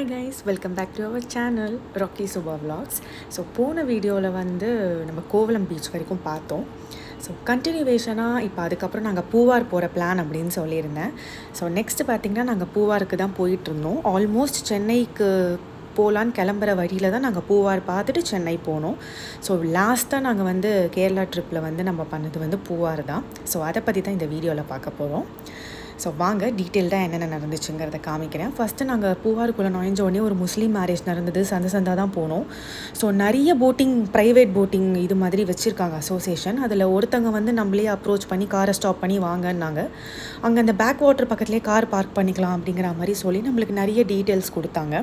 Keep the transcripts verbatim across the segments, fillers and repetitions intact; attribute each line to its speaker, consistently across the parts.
Speaker 1: Hi guys, welcome back to our channel Rocky Suba Vlogs. So போன வீடியோவில் வந்து நம்ம கோவலம் பீச் வரைக்கும் பார்த்தோம். ஸோ கண்டினியூவேஷனாக இப்போ அதுக்கப்புறம் நாங்கள் பூவார் போகிற பிளான் அப்படின்னு சொல்லியிருந்தேன். ஸோ நெக்ஸ்ட்டு பார்த்திங்கன்னா நாங்கள் பூவாருக்கு தான் போயிட்டுருந்தோம். ஆல்மோஸ்ட் சென்னைக்கு போகலான்னு கிளம்புற வழியில் தான் நாங்கள் பூவார் பார்த்துட்டு சென்னை போனோம். ஸோ லாஸ்ட்டாக நாங்கள் வந்து கேரளா ட்ரிப்பில் வந்து நம்ம பண்ணது வந்து பூவார் தான். ஸோ அதை பற்றி தான் இந்த வீடியோவில் பார்க்க போகிறோம். ஸோ வாங்க டீட்டெயில்டாக என்னென்ன நடந்துச்சுங்கிறத காமிக்கிறேன். ஃபஸ்ட்டு நாங்கள் பூவாருக்குள்ளே நுழைஞ்ச உடனே ஒரு முஸ்லீம் மேரேஜ் நடந்தது. சந்த சந்தா தான் போனோம். ஸோ நிறைய போட்டிங், ப்ரைவேட் போட்டிங் இது மாதிரி வச்சுருக்காங்க அசோசியேஷன். அதில் ஒருத்தங்க வந்து நம்மளே அப்ரோச் பண்ணி காரை ஸ்டாப் பண்ணி வாங்கன்னாங்க. அங்கே அந்த பேக் வாட்டர் பக்கத்துலேயே கார் பார்க் பண்ணிக்கலாம் அப்படிங்கிற மாதிரி சொல்லி நம்மளுக்கு நிறைய டீட்டெயில்ஸ் கொடுத்தாங்க.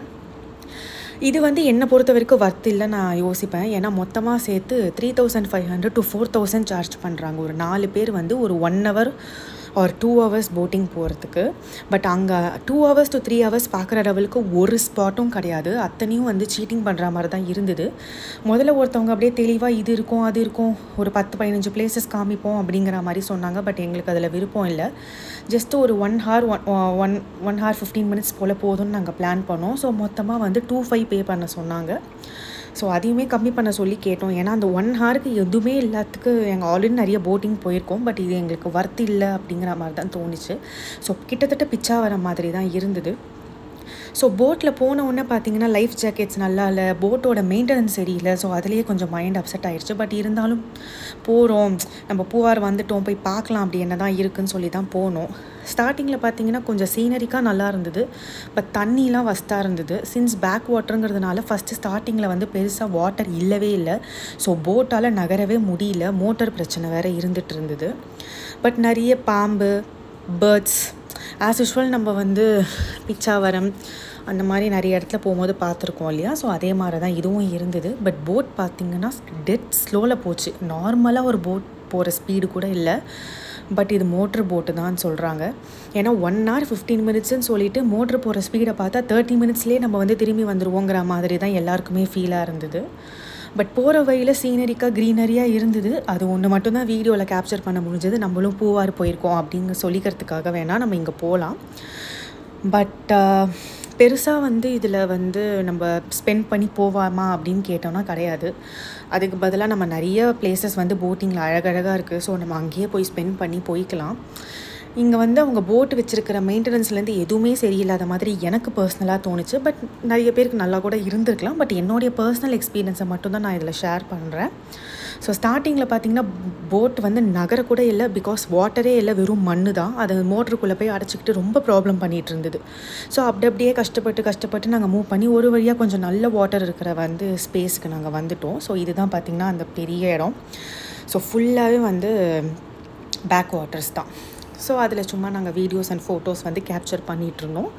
Speaker 1: இது வந்து என்னை பொறுத்த வரைக்கும் வர்த் இல்லை நான் யோசிப்பேன். ஏன்னா மொத்தமாக சேர்த்து three thousand five hundred to four thousand charge பண்ணுறாங்க. ஒரு நாலு பேர் வந்து ஒரு ஒன் ஹவர் ஒரு டூ ஹவர்ஸ் போட்டிங் போகிறதுக்கு. பட் அங்கே two hours to three hours பார்க்குற லெவலுக்கு ஒரு ஸ்பாட்டும் கிடையாது. அத்தனையும் வந்து சீட்டிங் பண்ணுற மாதிரி தான் இருந்தது. முதல்ல ஒருத்தவங்க அப்படியே தெளிவாக இது இருக்கும் அது இருக்கும், ஒரு பத்து பதினஞ்சு பிளேசஸ் காமிப்போம் அப்படிங்கிற மாதிரி சொன்னாங்க. பட் எங்களுக்கு அதில் விருப்பம் இல்லை. ஜஸ்ட்டு ஒரு one hour one one one hour fifteen minutes போல் போதும்னு நாங்கள் பிளான் பண்ணோம். ஸோ மொத்தமாக வந்து டூ ஃபைவ் பே பண்ண சொன்னாங்க. ஸோ அதையுமே கம்மி பண்ண சொல்லி கேட்டோம். ஏன்னா அந்த ஒன் ஹாருக்கு எதுவுமே எல்லாத்துக்கு எங்கள் ஆல்ரெடி நிறைய போட்டிங் போயிருக்கோம். பட் இது எங்களுக்கு வர்த் இல்லை அப்படிங்கிற மாதிரி தான் தோணுச்சு. ஸோ கிட்டத்தட்ட பிச்சா வர மாதிரி தான் இருந்தது. ஸோ போட்டில் போன உடனே பார்த்தீங்கன்னா லைஃப் ஜாக்கெட்ஸ் நல்லா இல்லை, போட்டோட மெயின்டெனன்ஸ் சரியில்லை. ஸோ அதுலேயே கொஞ்சம் மைண்ட் அப்செட் ஆகிடுச்சு. பட் இருந்தாலும் போகிறோம், நம்ம பூவார் வந்துட்டோம், போய் பார்க்கலாம் அப்படி என்ன தான் இருக்குதுன்னு சொல்லி தான் போனோம். ஸ்டார்டிங்கில் பார்த்தீங்கன்னா கொஞ்சம் சீனரிக்காக நல்லா இருந்தது. பட் தண்ணிலாம் வஸ்தாக இருந்தது. சின்ஸ் பேக் வாட்டருங்கிறதுனால ஃபஸ்ட்டு ஸ்டார்டிங்கில் வந்து பெருசாக வாட்டர் இல்லவே இல்லை. ஸோ போட்டால் நகரவே முடியல. மோட்டர் பிரச்சனை வேறு இருந்துகிட்டு இருந்தது. பட் நிறைய பாம்பு, பேர்ட்ஸ், ஆஸ் யூஷுவல் நம்ம வந்து பிச்சாவரம் அந்த மாதிரி நிறைய இடத்துல போகும்போது பார்த்துருக்கோம் இல்லையா. ஸோ அதே மாதிரி தான் இதுவும் இருந்தது. பட் போட் பார்த்திங்கன்னா டெட் ஸ்லோவில் போச்சு. நார்மலாக ஒரு போட் போகிற ஸ்பீடு கூட இல்லை. பட் இது மோட்ரு போட்டு தான் சொல்கிறாங்க. ஏன்னா ஒன் ஹவர் ஃபிஃப்டீன் மினிட்ஸ்ன்னு சொல்லிட்டு மோட்ரு போகிற ஸ்பீடை பார்த்தா தேர்ட்டி மினிட்ஸ்லேயே நம்ம வந்து திரும்பி வந்துடுவோங்கிற மாதிரி தான் எல்லாருக்குமே ஃபீலாக இருந்தது. பட் போகிற வழியில் சீனரிக்காக க்ரீனரியாக இருந்தது. அது ஒன்று மட்டும்தான் வீடியோவில் கேப்சர் பண்ண முடிஞ்சது. நம்மளும் பூவார் போயிருக்கோம் அப்படிங்க சொல்லிக்கிறதுக்காக வேணால் நம்ம இங்கே போகலாம். பட் பெருசாக வந்து இதில் வந்து நம்ம ஸ்பெண்ட் பண்ணி போவாமா அப்படின்னு கேட்டோம்னா கிடையாது. அதுக்கு பதிலாக நம்ம நிறைய பிளேசஸ் வந்து போட்டிங்கில் அழகழகாக இருக்குது. ஸோ நம்ம அங்கேயே போய் ஸ்பெண்ட் பண்ணி போய்க்கலாம். இங்கே வந்து அவங்க போட்டு வச்சுருக்கிற மெயின்டெனன்ஸ்லேருந்து எதுவுமே சரியில்லாத மாதிரி எனக்கு பர்சனலாக தோணுச்சு. பட் நிறைய பேருக்கு நல்லா கூட இருந்திருக்கலாம். பட் என்னுடைய பர்சனல் எக்ஸ்பீரியன்ஸை மட்டும்தான் நான் இதில் ஷேர் பண்ணுறேன். ஸோ ஸ்டார்டிங்கில் பார்த்திங்கன்னா போட் வந்து நகர கூட இல்லை. பிகாஸ் வாட்டரே இல்லை, வெறும் மண் தான். அது மோட்டருக்குள்ளே போய் அடைச்சிக்கிட்டு ரொம்ப ப்ராப்ளம் பண்ணிகிட்டு இருந்தது. ஸோ அப்படி அப்படியே கஷ்டப்பட்டு கஷ்டப்பட்டு நாங்கள் மூவ் பண்ணி ஒரு வழியாக கொஞ்சம் நல்ல வாட்டர் இருக்கிற வந்து ஸ்பேஸ்க்கு நாங்கள் வந்துவிட்டோம். ஸோ இதுதான் பார்த்திங்கன்னா அந்த பெரிய இடம். ஸோ ஃபுல்லாகவே வந்து பேக் வாட்டர்ஸ் தான். ஸோ அதில் சும்மா நாங்கள் வீடியோஸ் அண்ட் ஃபோட்டோஸ் வந்து கேப்சர் பண்ணிகிட்ருந்தோம்.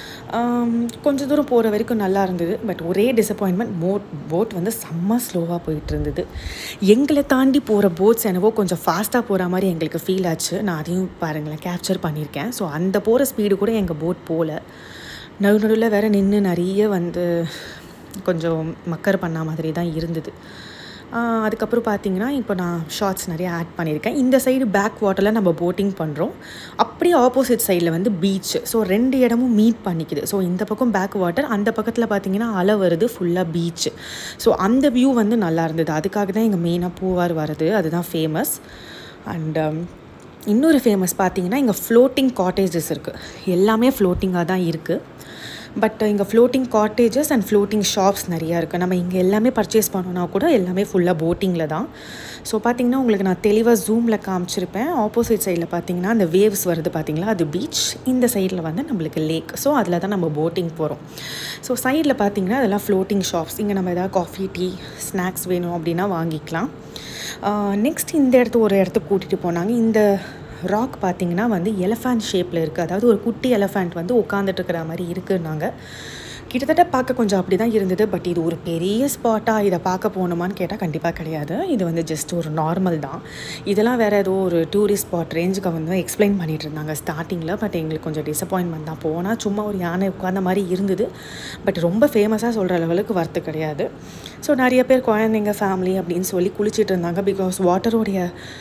Speaker 1: கொஞ்சம் தூரம் போகிற வரைக்கும் நல்லா இருந்தது. பட் ஒரே டிசப்பாயின்மெண்ட், போட் போட் வந்து செம்ம ஸ்லோவாக போயிட்டு இருந்தது. எங்களை தாண்டி போகிற போட்ஸ் என்னவோ கொஞ்சம் ஃபாஸ்ட்டாக போகிற மாதிரி எங்களுக்கு ஃபீல் ஆச்சு. நான் அதையும் பாருங்களேன் கேப்சர் பண்ணியிருக்கேன். ஸோ அந்த போகிற ஸ்பீடு கூட எங்கள் போட் போகல. நடு நடுவில் வேறு நின்று நிறைய வந்து கொஞ்சம் மக்கர் பண்ண மாதிரி தான் இருந்தது. அதுக்கப்புறம் பார்த்திங்கன்னா இப்போ நான் ஷார்ட்ஸ் நிறைய ஆட் பண்ணியிருக்கேன். இந்த சைடு பேக் வாட்டரில் நம்ம போட்டிங் பண்ணுறோம். அப்படியே ஆப்போசிட் சைடில் வந்து பீச். ஸோ ரெண்டு இடமும் மீட் பண்ணிக்குது. ஸோ இந்த பக்கம் பேக் வாட்டர், அந்த பக்கத்தில் பார்த்திங்கன்னா அலை வருது, ஃபுல்லாக பீச். ஸோ அந்த வியூ வந்து நல்லா இருந்தது. அதுக்காக தான் எங்கள் மெயினாக பூவார் வருது. அதுதான் ஃபேமஸ். அண்ட் இன்னொரு ஃபேமஸ் பார்த்திங்கன்னா இங்கே ஃப்ளோட்டிங் காட்டேஜஸ் இருக்குது. எல்லாமே ஃப்ளோட்டிங்காக தான் இருக்குது. பட் இங்கே floating cottages and floating shops நிறையா இருக்குது. நம்ம இங்கே எல்லாமே பர்ச்சேஸ் பண்ணோன்னா கூட எல்லாமே ஃபுல்லாக போட்டிங்கில் தான். ஸோ பார்த்திங்கன்னா உங்களுக்கு நான் தெளிவாக ஜூமில் காமிச்சிருப்பேன். ஆப்போசிட் சைடில் பார்த்திங்கன்னா அந்த வேவ்ஸ் வருது பார்த்திங்களா, அது பீச். இந்த சைடில் வந்து நம்மளுக்கு லேக். ஸோ அதில் தான் நம்ம போட்டிங் போகிறோம். ஸோ சைடில் பார்த்திங்கன்னா அதெல்லாம் ஃப்ளோட்டிங் ஷாப்ஸ். இங்கே நம்ம எதாவது காஃபி, டீ, ஸ்நாக்ஸ் வேணும் அப்படின்னா வாங்கிக்கலாம். நெக்ஸ்ட் இந்த இடத்து ஒரு இடத்துக்கு கூட்டிகிட்டு போனாங்க. இந்த ராக் பார்த்திங்கன்னா வந்து எலஃபேண்ட் ஷேப்பில் இருக்குது. அதாவது ஒரு குட்டி எலஃபேண்ட் வந்து உட்காந்துட்டு இருக்கிற மாதிரி இருக்குன்னாங்க. கிட்டத்தட்ட பார்க்க கொஞ்சம் அப்படி தான் இருந்தது. பட் இது ஒரு பெரிய ஸ்பாட்டாக, இதை பார்க்க போகணுமான்னு கேட்டால் கண்டிப்பாக கிடையாது. இது வந்து ஜஸ்ட் ஒரு நார்மல் தான். இதெல்லாம் வேறு ஏதோ ஒரு டூரிஸ்ட் ஸ்பாட் ரேஞ்சுக்கு வந்து எக்ஸ்பிளைன் பண்ணிகிட்டு இருந்தாங்க ஸ்டார்டிங்கில். பட் எங்களுக்கு கொஞ்சம் டிசப்பாயின்மெண்ட் தான். போனால் சும்மா ஒரு யானை உட்கார்ந்த மாதிரி இருந்தது. பட் ரொம்ப ஃபேமஸாக சொல்கிற லெவலுக்கு வர்த்து கிடையாது. ஸோ நிறைய பேர் குழந்தைங்க, ஃபேமிலி அப்படின்னு சொல்லி குளிச்சுட்டு இருந்தாங்க. பிகாஸ் வாட்டரோடைய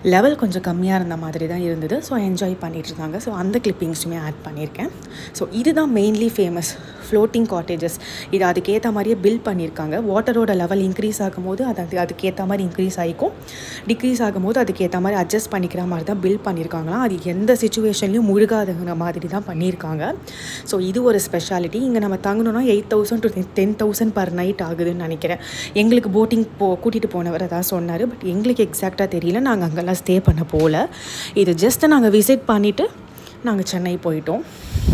Speaker 1: லெவல் கொஞ்சம் கம்மியாக இருந்த மாதிரி தான் இருந்தது. ஸோ என்ஜாய் பண்ணிகிட்டு இருந்தாங்க. ஸோ அந்த கிளிப்பிங்ஸுமே ஆட் பண்ணியிருக்கேன். ஸோ இதுதான் மெயின்லி ஃபேமஸ் ஃப்ளோட்டிங் காட்டேஜஸ். இது அதுக்கேற்ற மாதிரியே பில்ட் பண்ணியிருக்காங்க. வாட்டரோட லெவல் இன்க்ரீஸ் ஆகும்போது அது அது அதுக்கேற்ற மாதிரி இன்க்ரீஸ் ஆகிக்கும், டிக்ரீஸ் ஆகும்போது அதுக்கேற்ற மாதிரி அட்ஜஸ்ட் பண்ணிக்கிற மாதிரி தான் பில்ட் பண்ணியிருக்காங்களாம். அது எந்த சுச்சுவேஷன்லையும் முழுகாதுங்கிற மாதிரி தான் பண்ணியிருக்காங்க. ஸோ இது ஒரு ஸ்பெஷாலிட்டி. இங்கே நம்ம தங்கணும்னா eight thousand to ten thousand per night ஆகுதுன்னு நினைக்கிறேன். எங்களுக்கு போட்டிங் போ கூட்டிகிட்டு போனவர் அதான் சொன்னார். பட் எங்களுக்கு எக்ஸாக்டாக தெரியல, நாங்கள் அங்கெல்லாம் ஸ்டே பண்ண போகல. இது ஜஸ்ட்டு நாங்கள் விசிட் பண்ணிவிட்டு நாங்கள் சென்னை போயிட்டோம்.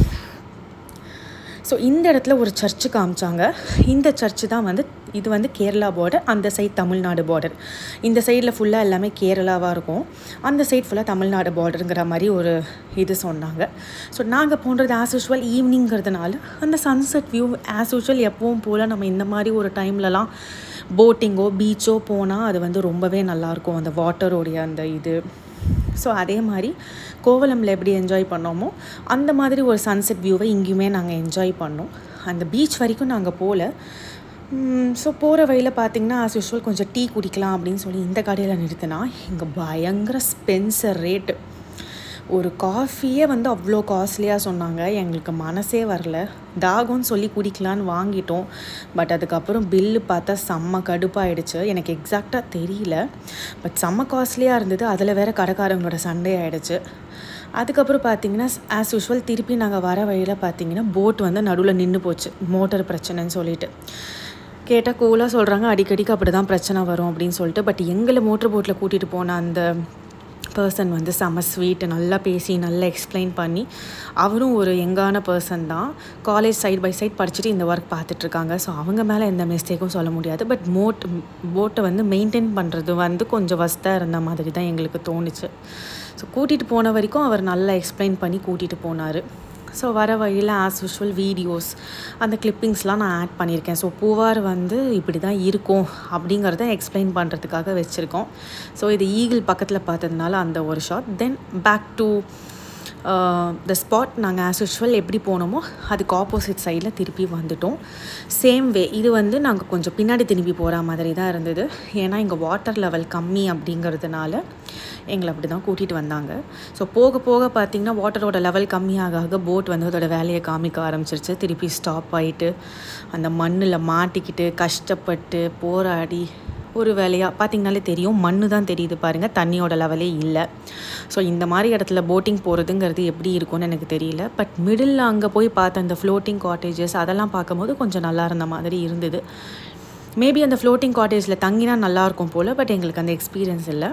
Speaker 1: ஸோ இந்த இடத்துல ஒரு சர்ச்சு காமிச்சாங்க. இந்த சர்ச்சு தான் வந்து இது வந்து கேரளா பார்டர், அந்த சைட் தமிழ்நாடு பார்டர். இந்த சைடில் ஃபுல்லாக எல்லாமே கேரளாவாக இருக்கும், அந்த சைட் ஃபுல்லாக தமிழ்நாடு பார்டருங்கிற மாதிரி ஒரு இது சொன்னாங்க. ஸோ நாங்கள் போன்றது ஆஸ் யூஷுவல் ஈவினிங்கிறதுனால அந்த சன்செட் வியூ ஆஸ் யூஷுவல் எப்பவும் போல் நம்ம இந்த மாதிரி ஒரு டைம்லலாம் போட்டிங்கோ பீச்சோ போனால் அது வந்து ரொம்பவே நல்லாயிருக்கும், அந்த வாட்டரோடைய அந்த இது. ஸோ அதே மாதிரி கோவலமில் எப்படி என்ஜாய் பண்ணோமோ அந்த மாதிரி ஒரு சன்செட் வியூவை இங்கேயுமே நாங்கள் என்ஜாய் பண்ணோம். அந்த பீச் வரைக்கும் நாங்கள் போகல. ஸோ போகிற வழியில் பார்த்திங்கன்னா ஆஸ் யூஷுவல் கொஞ்சம் டீ குடிக்கலாம் அப்படின்னு சொல்லி இந்த கடையில் நிறுத்தினா இங்கே பயங்கர ஸ்பென்சர் ரேட்டு. ஒரு காஃபியே வந்து அவ்வளோ காஸ்ட்லியாக சொன்னாங்க. எங்களுக்கு மனசே வரல, தாகம்னு சொல்லி குடிக்கலான்னு வாங்கிட்டோம். பட் அதுக்கப்புறம் பில்லு பார்த்தா செம்ம கடுப்பாயிடுச்சு. எனக்கு எக்ஸாக்டாக தெரியல, பட் செம்ம காஸ்ட்லியாக இருந்தது. அதில் வேறு கடைக்காரங்களோட சண்டே ஆகிடுச்சு. அதுக்கப்புறம் பார்த்திங்கன்னா ஆஸ் யூஷுவல் திருப்பி நாங்கள் வர வழியில் பார்த்திங்கன்னா போட் வந்து நடுவில் நின்று போச்சு, மோட்டர் பிரச்சனைன்னு சொல்லிட்டு. கேட்டால் கூலாக சொல்கிறாங்க, அடிக்கடிக்கு அப்படி தான் பிரச்சனை வரும் அப்படின்னு சொல்லிட்டு. பட் எங்களை மோட்டர் போட்டில் கூட்டிகிட்டு போன அந்த பர்சன் வந்து செம்ம ஸ்வீட்டு, நல்லா பேசி நல்லா எக்ஸ்பிளைன் பண்ணி, அவரும் ஒரு யங்கான பர்சன் தான், காலேஜ் சைட் பை சைட் படிச்சுட்டு இந்த ஒர்க் பார்த்துட்ருக்காங்க. ஸோ அவங்க மேலே எந்த மிஸ்டேக்கும் சொல்ல முடியாது. பட் மோட் போட்டை வந்து மெயின்டைன் பண்ணுறது வந்து கொஞ்சம் வஸ்தாக இருந்த மாதிரி தான் எங்களுக்கு தோணுச்சு. ஸோ கூட்டிகிட்டு போன வரைக்கும் அவர் நல்லா எக்ஸ்பிளைன் பண்ணி கூட்டிகிட்டு போனார். ஸோ வர வழியில் ஆஸ் யூஷுவல் வீடியோஸ் அந்த கிளிப்பிங்ஸ்லாம் நான் ஆட் பண்ணியிருக்கேன். ஸோ பூவார் வந்து இப்படி தான் இருக்கும் அப்படிங்கிறத எக்ஸ்பிளைன் பண்ணுறதுக்காக வச்சுருக்கோம். ஸோ இது ஈகிள் பக்கத்தில் பார்த்ததுனால அந்த ஒரு shot. Then back to the spot. நாங்கள் ஆஸ் யூஷுவல் எப்படி போனோமோ அதுக்கு ஆப்போசிட் சைடில் திருப்பி வந்துட்டோம். சேம் வே இது வந்து நாங்கள் கொஞ்சம் பின்னாடி திரும்பி போகிற மாதிரி தான் இருந்தது. ஏன்னா இங்கே வாட்டர் லெவல் கம்மி அப்படிங்கிறதுனால எங்களை அப்படி தான் கூட்டிகிட்டு வந்தாங்க. ஸோ போக போக பார்த்திங்கன்னா வாட்டரோட லெவல் கம்மியாக ஆக போட் வந்து அதோட வேலையை காமிக்க ஆரம்பிச்சிருச்சு. திருப்பி ஸ்டாப் ஆகிட்டு அந்த மண்ணில் மாட்டிக்கிட்டு கஷ்டப்பட்டு போராடி ஒரு வேலையாக பார்த்திங்கனாலே தெரியும், மண்ணு தான் தெரியுது பாருங்கள், தண்ணியோட லெவலே இல்லை. ஸோ இந்த மாதிரி இடத்துல போட்டிங் போகிறதுங்கிறது எப்படி இருக்கும்னு எனக்கு தெரியல. பட் மிடில் அங்கே போய் பார்த்த அந்த ஃப்ளோட்டிங் காட்டேஜஸ் அதெல்லாம் பார்க்கும்போது கொஞ்சம் நல்லா இருந்த மாதிரி இருந்தது. மேபி அந்த ஃப்ளோட்டிங் காட்டேஜில் தங்கினா நல்லாயிருக்கும் போல், பட் எங்களுக்கு அந்த எக்ஸ்பீரியன்ஸ் இல்லை.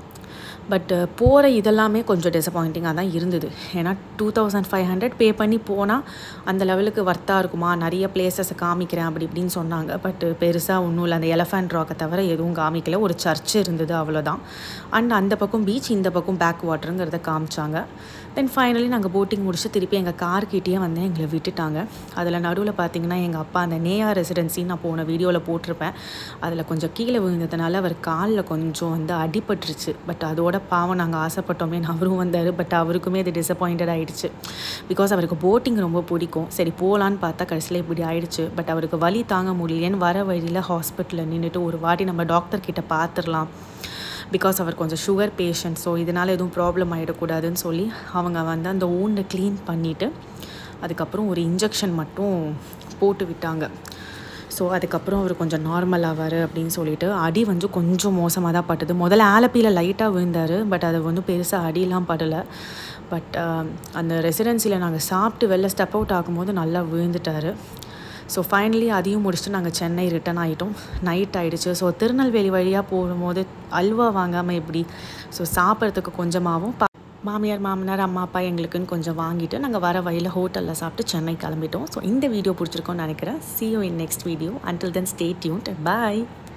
Speaker 1: பட் போகிற இதெல்லாமே கொஞ்சம் டிசப்பாயிண்டிங்காக தான் இருந்தது. ஏன்னா two thousand five hundred pay பண்ணி போனால் அந்த லெவலுக்கு வர்த்தாக இருக்குமா, நிறைய பிளேசஸை காமிக்கிறேன் அப்படி இப்படின்னு சொன்னாங்க. பட் பெருசாக ஒன்றும் இல்லை, அந்த எலஃபண்ட் ராக்கை தவிர எதுவும் காமிக்கல. ஒரு சர்ச் இருந்தது அவ்வளோதான். அண்ட் அந்த பக்கம் பீச், இந்த பக்கம் பேக் வாட்டருங்கிறத காமிச்சாங்க. தென் ஃபைனலி நாங்கள் போட்டிங் முடிச்சு திருப்பி எங்கள் கார்கிட்டேயே வந்து எங்களை விட்டுட்டாங்க. அதில் நடுவில் பார்த்திங்கன்னா எங்கள் அப்பா அந்த நேயா ரெசிடென்சி நான் போன வீடியோவில் போட்டிருப்பேன், அதில் கொஞ்சம் கீழே விழுந்ததுனால அவர் காலில் கொஞ்சம் வந்து அடிபட்டுருச்சு. பட் அதோட பாவம் நாங்கள் ஆசைப்பட்டோமே அவரும் வந்தார். பட் அவருக்குமே அது டிசப்பாயிண்டட் ஆகிடுச்சு. பிகாஸ் அவருக்கு போட்டிங் ரொம்ப பிடிக்கும். சரி போகலான்னு பார்த்தா கடைசியில் இப்படி ஆகிடுச்சு. பட் அவருக்கு வலி தாங்க முடியலேன்னு வர வழியில் ஹாஸ்பிட்டலில் நின்றுட்டு ஒரு வாட்டி நம்ம டாக்டர்கிட்ட பார்த்துடலாம், பிகாஸ் அவர் கொஞ்சம் சுகர் பேஷண்ட், ஸோ இதனால் எதுவும் ப்ராப்ளம் ஆகிடக்கூடாதுன்னு சொல்லி அவங்க வந்து அந்த ஊண்டை க்ளீன் பண்ணிவிட்டு அதுக்கப்புறம் ஒரு இன்ஜெக்ஷன் மட்டும் போட்டு விட்டாங்க. ஸோ அதுக்கப்புறம் அவர் கொஞ்சம் நார்மல் ஆவார் அப்படின்னு சொல்லிட்டு. அடி வந்து கொஞ்சம் மோசமாக தான் பட்டது. முதல்ல ஆலப்பியில் லைட்டாக விழுந்தார், பட் அது வந்து பெருசாக அடியெலாம் படலை. பட் அந்த ரெசிடென்சியில் நாங்கள் சாப்பிட்டு வெளில ஸ்டெப் அவுட் ஆகும்போது நல்லா விழுந்துட்டார். ஸோ ஃபைனலி அதையும் முடிச்சுட்டு நாங்கள் சென்னை ரிட்டன் ஆகிட்டோம். நைட் ஆகிடுச்சு. ஸோ திருநெல்வேலி வழியாக போகும்போது அல்வா வாங்காமல் எப்படி, ஸோ சாப்பிட்றதுக்கு கொஞ்சமாகவும் மாமியார் மாமனார் அம்மா அப்பா எங்களுக்குன்னு கொஞ்சம் வாங்கிட்டு நாங்கள் வர வழியில் ஹோட்டலில் சாப்பிட்டு சென்னை கிளம்பிட்டோம். ஸோ இந்த வீடியோ பிடிச்சிருக்கோன்னு நினைக்கிறேன். see you in next video. Until then stay tuned. Bye.